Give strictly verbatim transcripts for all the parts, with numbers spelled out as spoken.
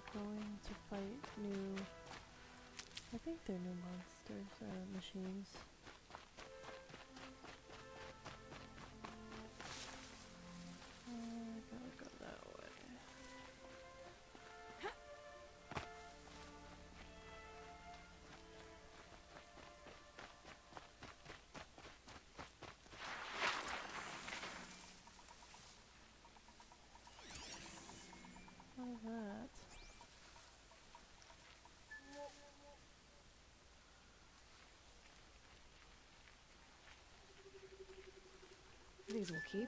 going to fight new, I think they're new monsters, uh, machines. Uh, gotta go that way. How's that? These will keep.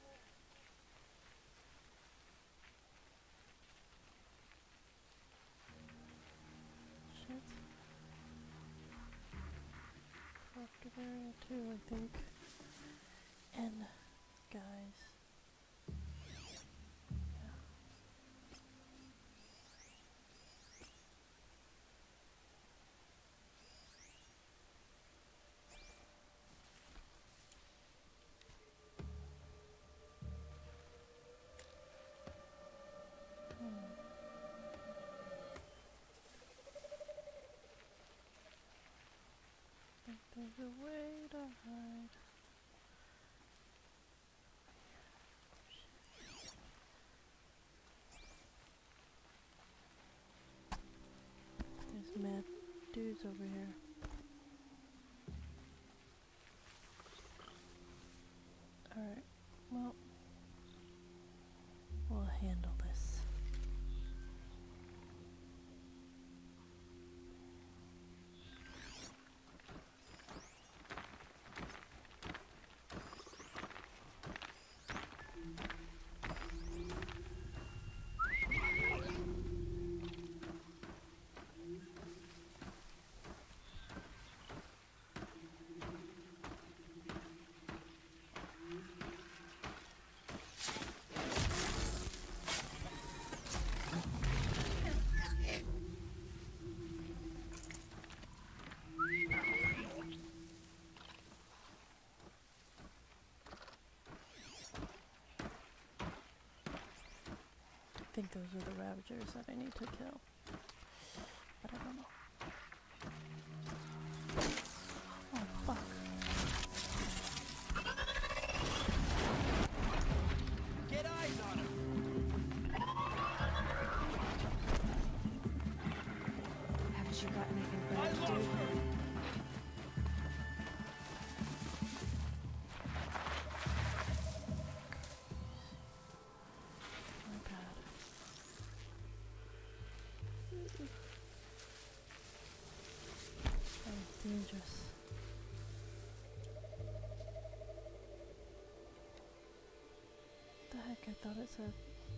Shit. Crafted area too, I think. And guys. Yeah. Hmm. Think there's a way to hide. There's mad dudes over here. Alright, well, we'll handle this. I think those are the Ravagers that I need to kill. But I don't know. Oh, fuck. Get eyes on him! Haven't you got anything I better to lost do? her! My bad. That was dangerous. The heck, I thought it said.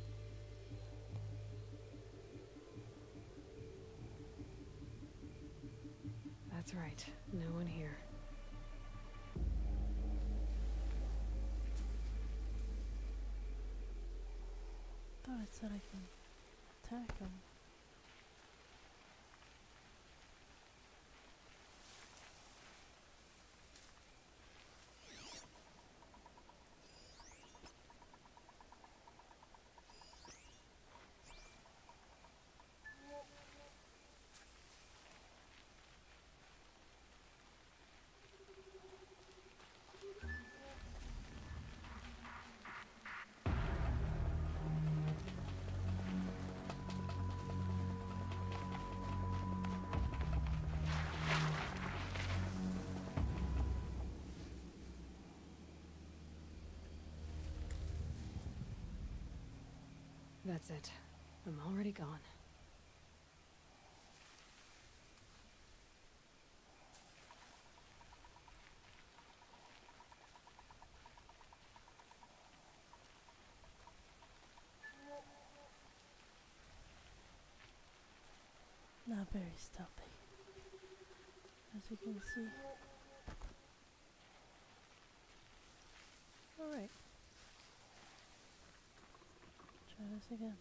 That's right. No one here. Thought it said I can attack them. That's it. I'm already gone. Not very stealthy, as you can see. Alright. Try this again.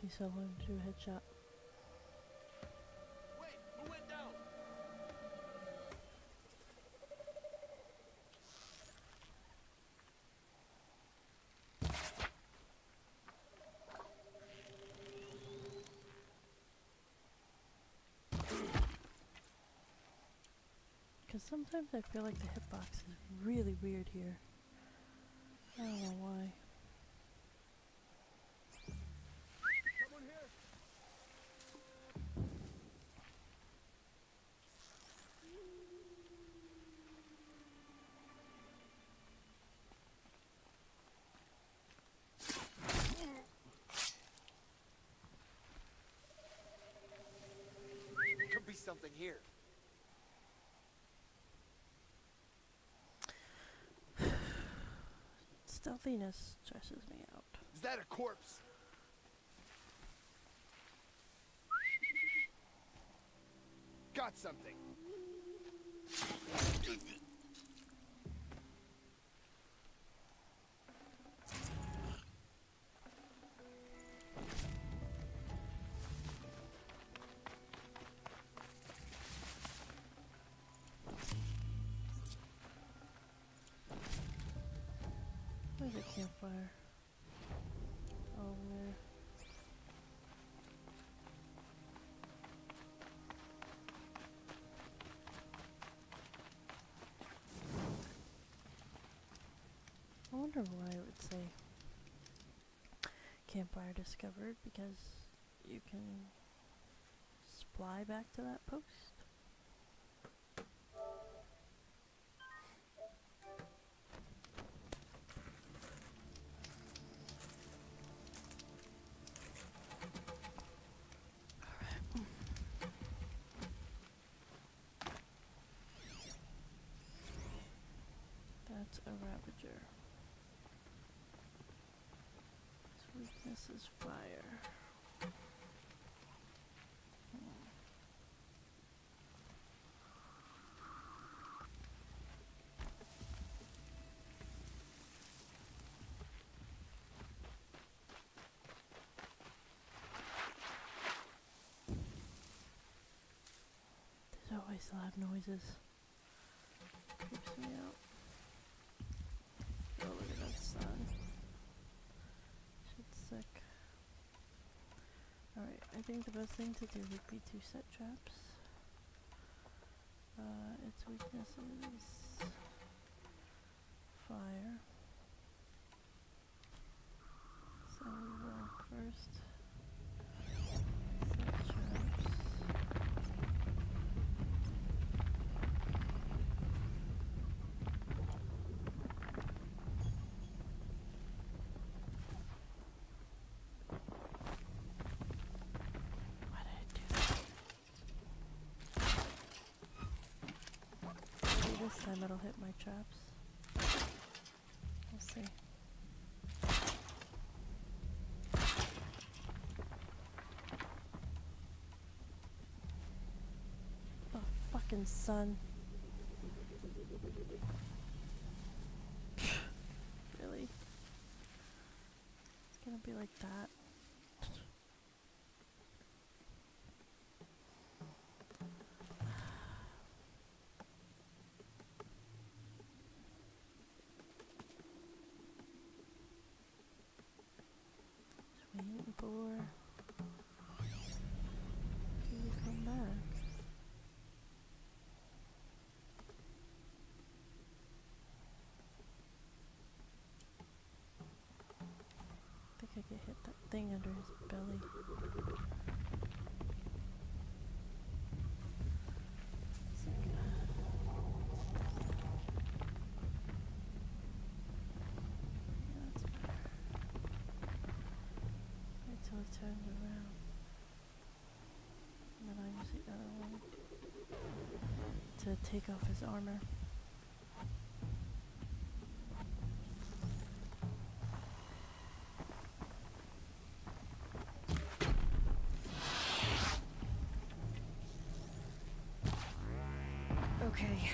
see someone do a headshot. Wait, who went down? Because sometimes I feel like the hitbox is really weird here. I don't know why. Someone here? Could be something here. Stealthiness stresses me out. Is that a corpse? Got something. Where's the campfire? Oh, there. I wonder why it would say campfire discovered, because you can s- fly back to that post. That's a Ravager. His weakness is fire. Hmm. There's always loud noises. Creeps me out. Oh, look at that sun. Shit's sick. Alright, I think the best thing to do would be to set traps. Uh, its weakness is fire. So we will first set traps. Why did I do that? Maybe this time it'll hit my traps. We'll see. The fucking sun. Really? It's gonna be like that. Just waiting for you to come back. I think I could hit that thing under his belly. Sick. Yeah, that's better. Wait till it turns around. And then I use the other one to take off his armor. Okay.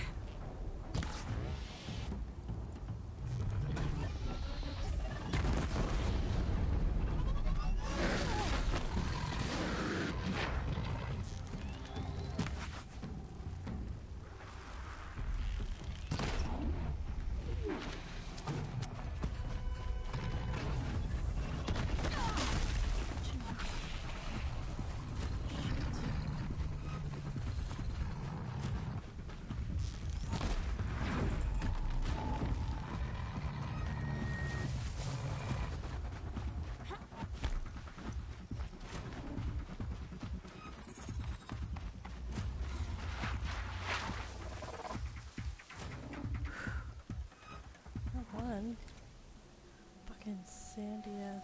fucking sandy ass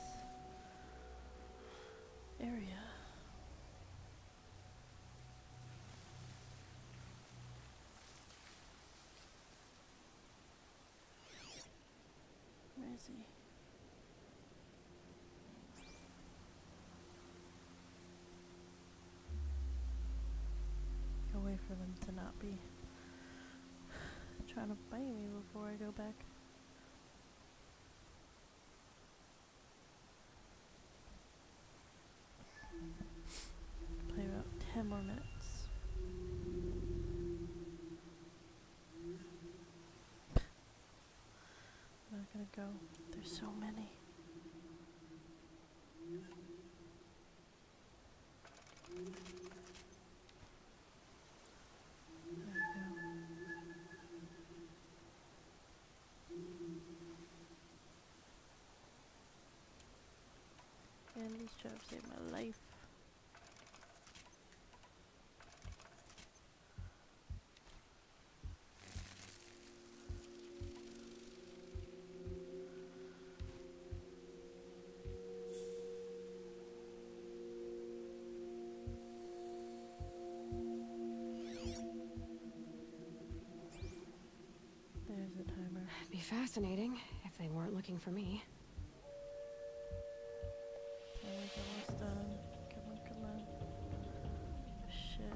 area. Where is he? I'll wait for them to not be trying to bite me before I go back. Play about ten more minutes. I'm not gonna go. There's so many. There we go. And these traps saved my life. There's the timer. Be fascinating if they weren't looking for me. Timer's almost done. Come on, come on. Shit.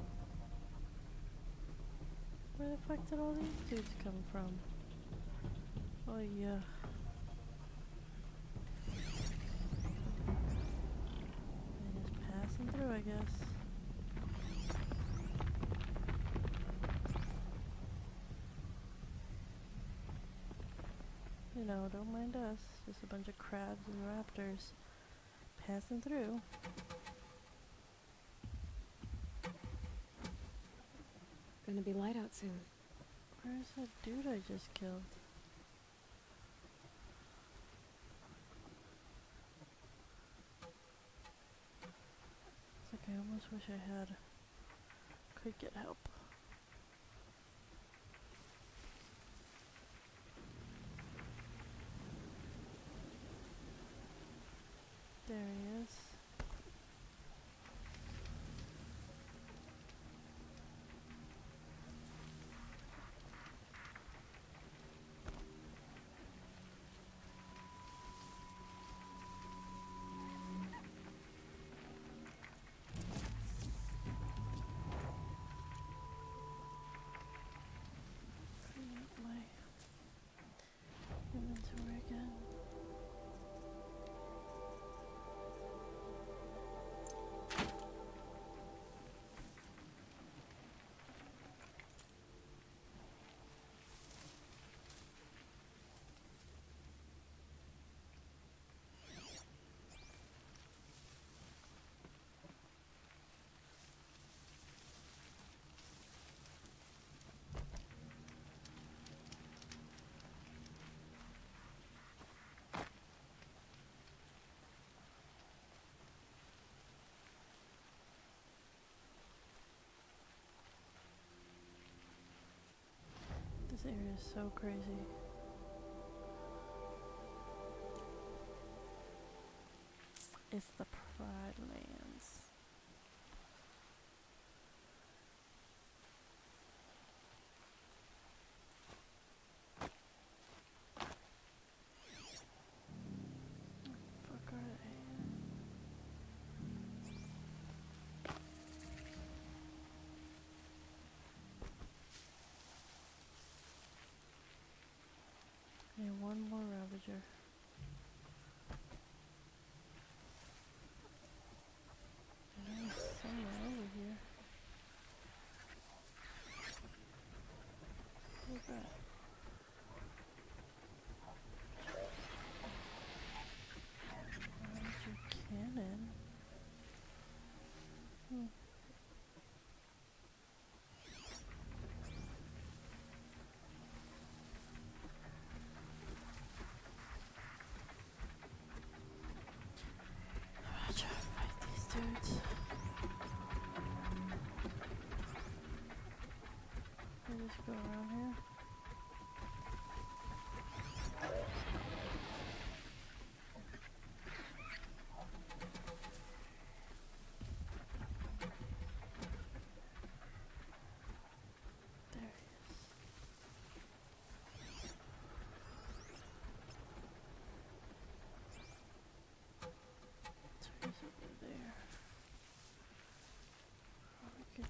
Where the fuck did all these dudes come from? Oh yeah. They're just passing through, I guess. You know, don't mind us. Just a bunch of crabs and raptors passing through. Gonna be light out soon. Where's that dude I just killed? It's like I almost wish I had could get help. There he is. Clean up my inventory again. This area is so crazy. It's the Pride Lands. Where the fuck are they? Yeah, one more Ravager.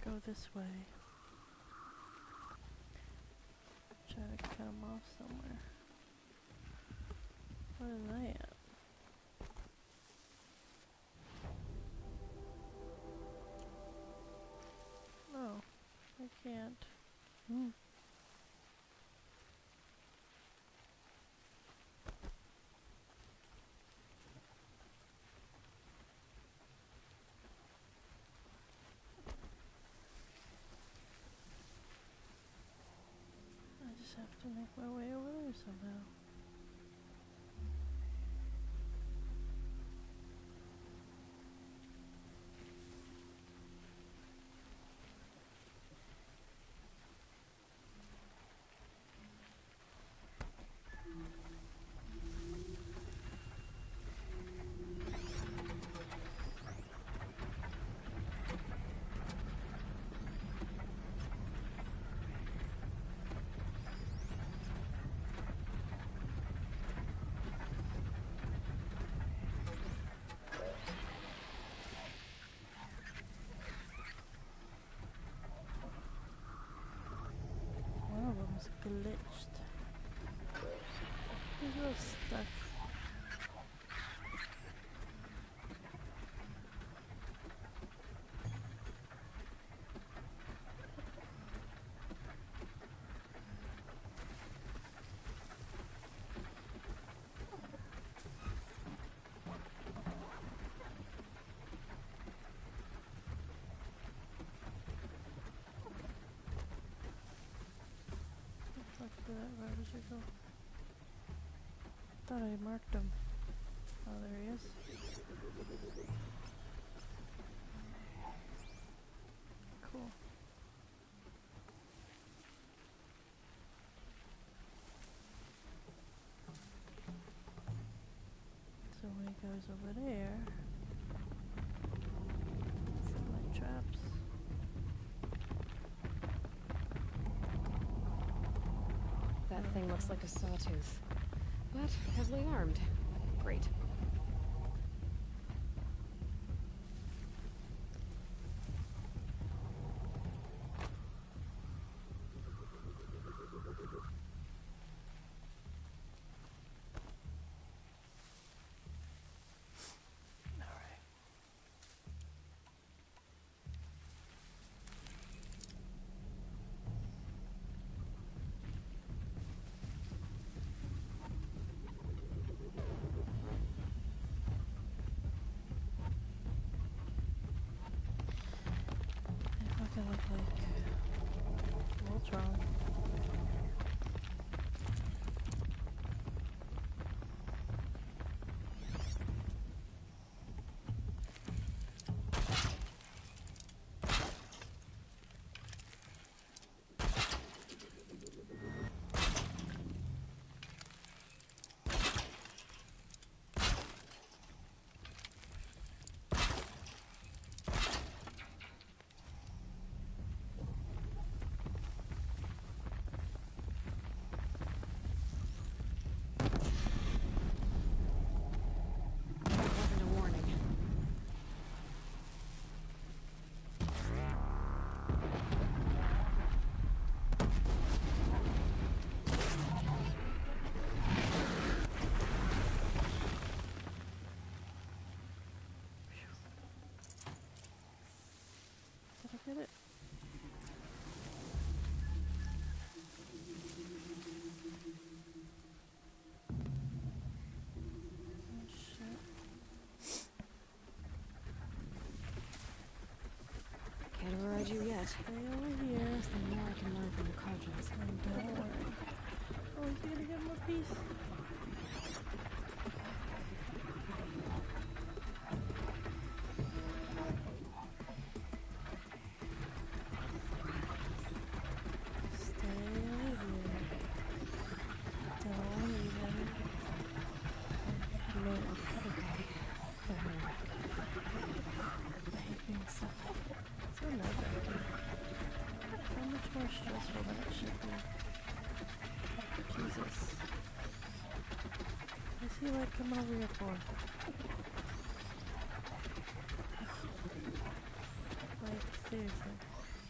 go this way. Try to cut him off somewhere. Where are they at? No, I can't. Hmm. I just have to make my way over there somehow. One of them's glitched. He's real stuck. Where that ravager go? Thought I marked him. Oh, there he is. Cool. So when he goes over there, set my traps. That thing looks like a sawtooth, but heavily armed. Great. If I look like Voltron. Did I get it? Oh shit. Can't override you yet. Stay over here. There's the more I can learn from the cartridges. And don't worry. Oh, is he gonna get him a piece? Stressful that should be. Jesus. What's he like coming over here for? Like, seriously.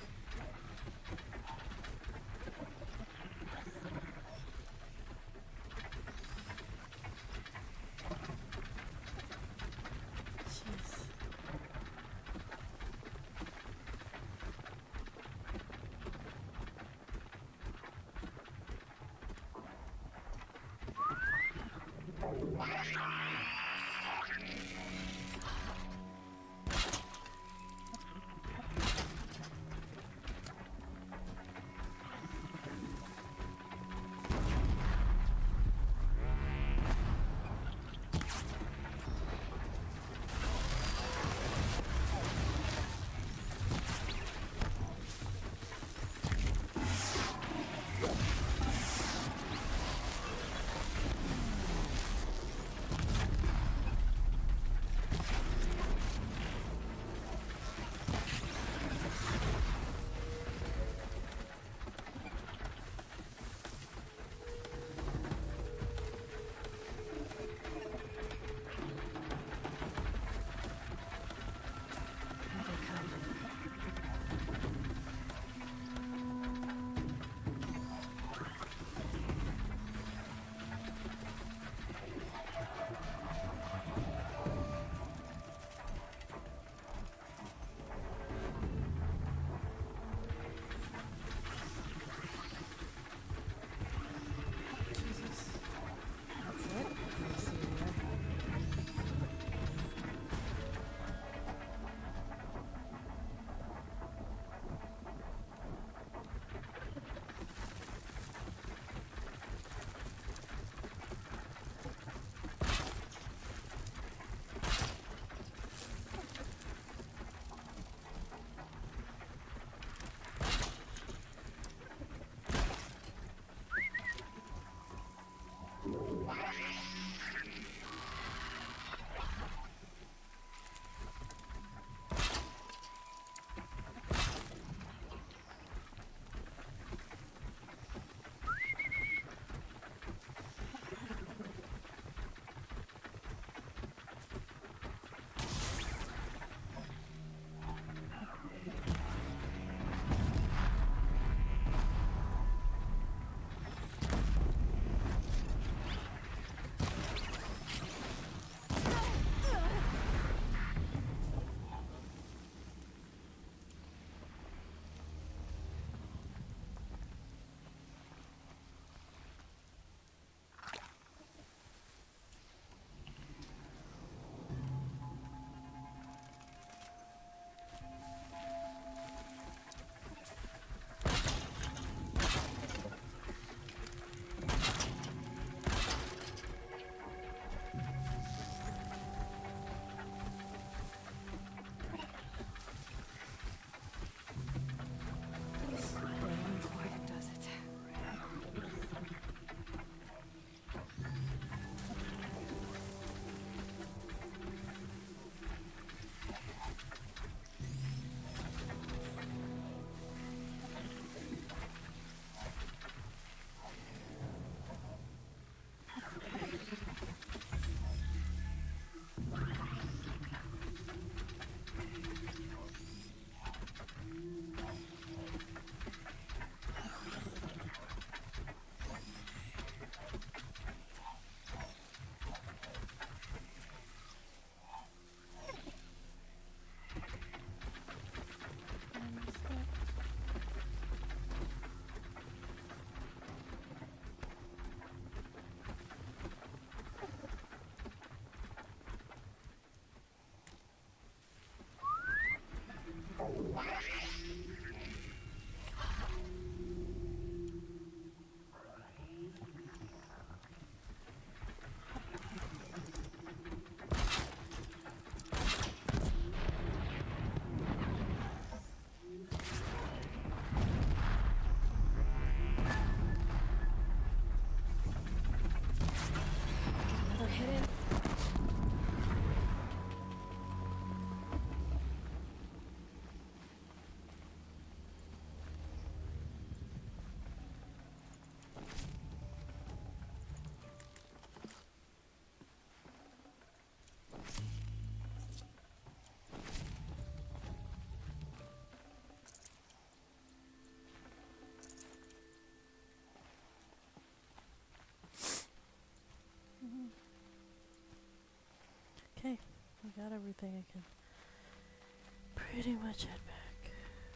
got everything, I can pretty much head back.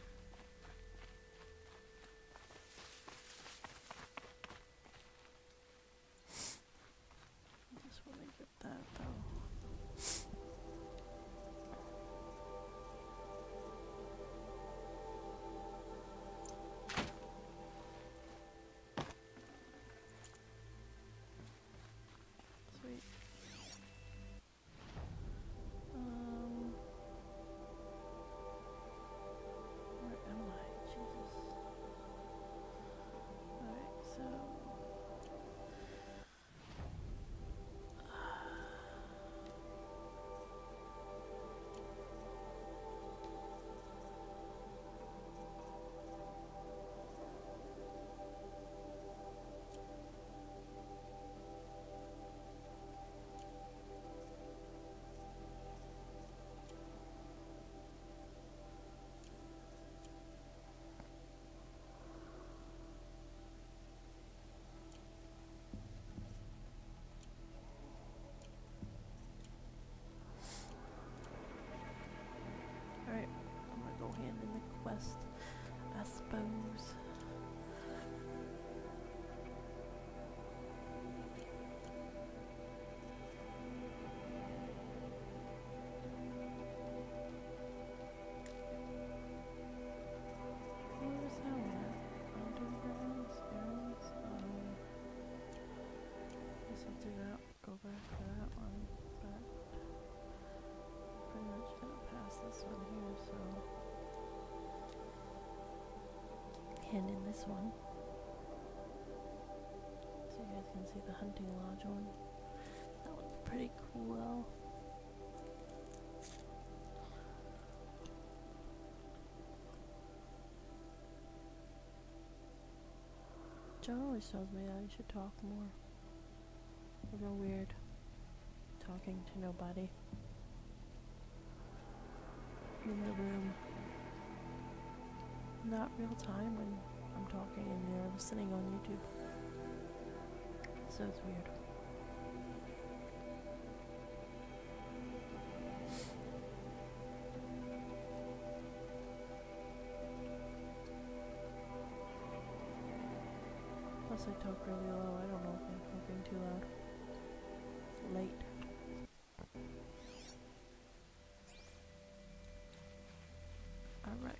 I just want to get that though. Sweet. Um, where am I? Jesus. Alright, so. Alright, I'm gonna go hand in the quest, I suppose. Where was that one at? Undergrounds, errands, um, guess I'll do that, go back to that one, but pretty much gonna pass this one here, so hand in this one so you guys can see the hunting lodge one. That one's pretty cool. John always tells me that I should talk more. I feel weird talking to nobody in the room. Not real time when I'm talking and they're listening on YouTube. So it's weird. Plus I talk really low. I don't know if I'm talking too loud. Late. Alright.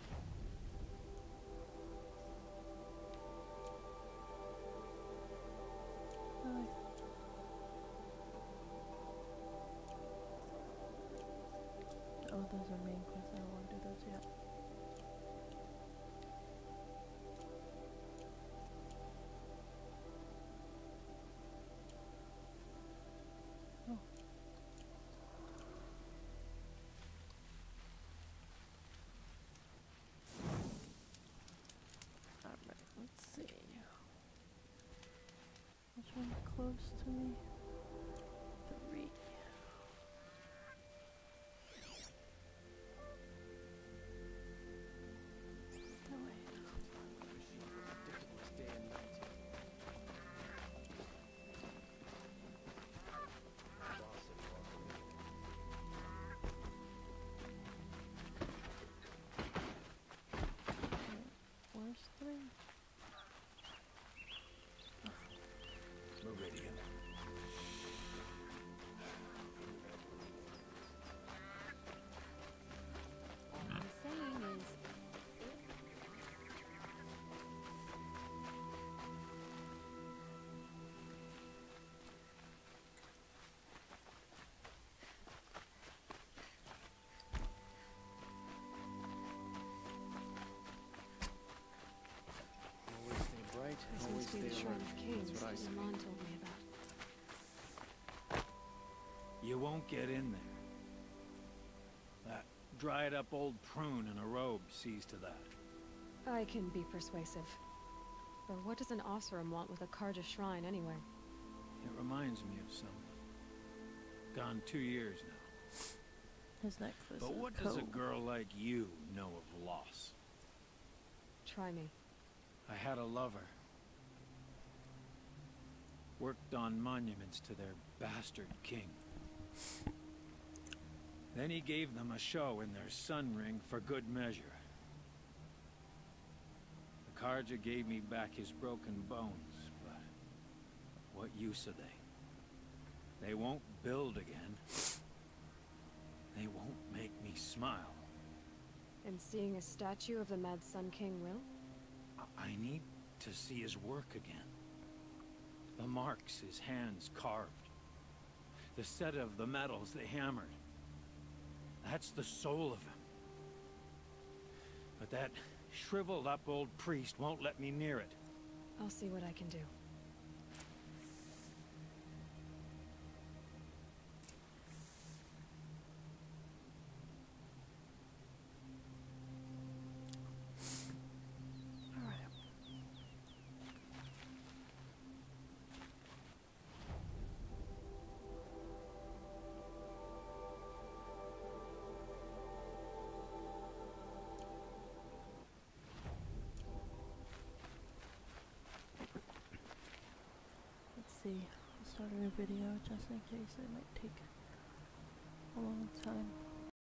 Hi. Oh, those are main quests. I don't want to do those yet. Oh. Alright, let's see. Which one's close to me? Three. That way. Where's three? Meridian. All I'm saying is, Always stay bright. this Always must be the stay Shrine alert. of Kings That's what I that see. Lamont told me about. You won't get in there. That dried up old prune in a robe sees to that. I can be persuasive. But what does an Osram want with a Karja shrine anyway? It reminds me of someone. Gone two years now. His necklace. But is what does a cold. girl like you know of loss? Try me. I had a lover. Worked on monuments to their bastard king. Then he gave them a show in their sun ring for good measure. The Carja gave me back his broken bones, but what use are they? They won't build again. They won't make me smile. And seeing a statue of the Mad Sun King will? I, I need to see his work again. The marks his hands carved. The set of the metals they hammered. That's the soul of him. But that shriveled up old priest won't let me near it. I'll see what I can do. Alright. Let's see. I'll start a new video just in case it might take a long time.